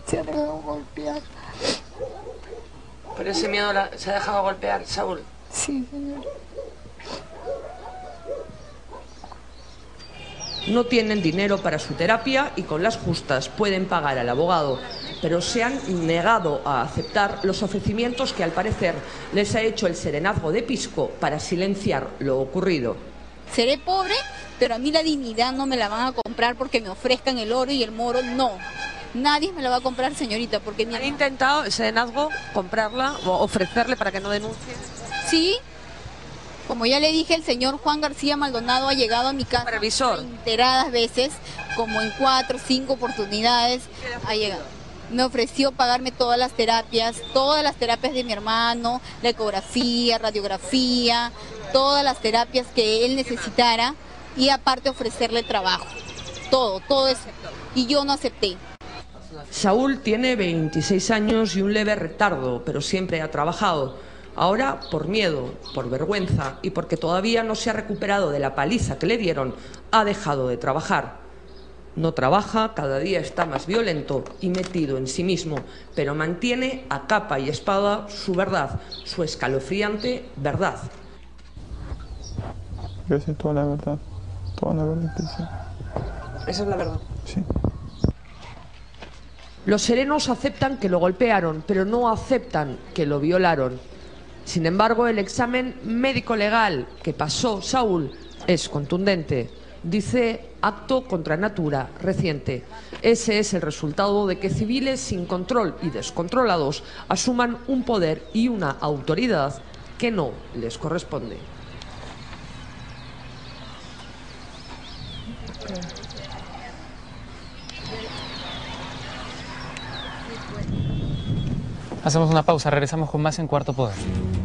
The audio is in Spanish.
Se ha dejado golpear. Por ese miedo se ha dejado golpear, Saúl. Sí, señor. No tienen dinero para su terapia y con las justas pueden pagar al abogado, pero se han negado a aceptar los ofrecimientos que al parecer les ha hecho el serenazgo de Pisco para silenciar lo ocurrido. Seré pobre, pero a mí la dignidad no me la van a comprar porque me ofrezcan el oro y el moro, no. Nadie me la va a comprar, señorita, porque... ¿Han intentado el serenazgo comprarla o ofrecerle para que no denuncie? Sí. Como ya le dije, el señor Juan García Maldonado ha llegado a mi casa reiteradas veces, como en 4 o 5 oportunidades ha llegado. Me ofreció pagarme todas las terapias de mi hermano, la ecografía, radiografía, todas las terapias que él necesitara y aparte ofrecerle trabajo. Todo eso. Y yo no acepté. Saúl tiene 26 años y un leve retardo, pero siempre ha trabajado. Ahora, por miedo, por vergüenza y porque todavía no se ha recuperado de la paliza que le dieron, ha dejado de trabajar. No trabaja, cada día está más violento y metido en sí mismo, pero mantiene a capa y espada su verdad, su escalofriante verdad. Yo sé toda la verdad que sí. Esa es la verdad. Sí. Los serenos aceptan que lo golpearon, pero no aceptan que lo violaron. Sin embargo, el examen médico-legal que pasó Saúl es contundente. Dice acto contra natura reciente. Ese es el resultado de que civiles sin control y descontrolados asuman un poder y una autoridad que no les corresponde. Hacemos una pausa, regresamos con más en Cuarto Poder.